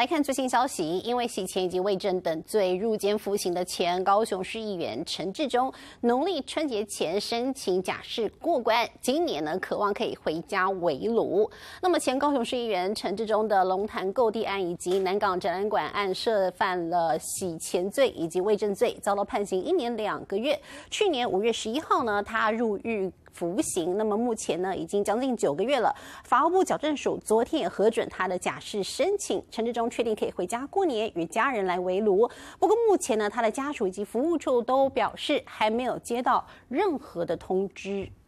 来看最新消息，因为洗钱以及伪证等罪入监服刑的前高雄市议员陈致中，农历春节前申请假释过关，今年呢渴望可以回家围炉。那么前高雄市议员陈致中的龙潭购地案以及南港展览馆案涉犯了洗钱罪以及伪证罪，遭到判刑1年2个月。去年5月11号呢，他入狱服刑，那么目前呢已经将近9个月了。法务部矫正署昨天也核准他的假释申请，陈致中确定可以回家过年，与家人来围炉。不过目前呢，他的家属以及服务处都表示还没有接到任何的通知。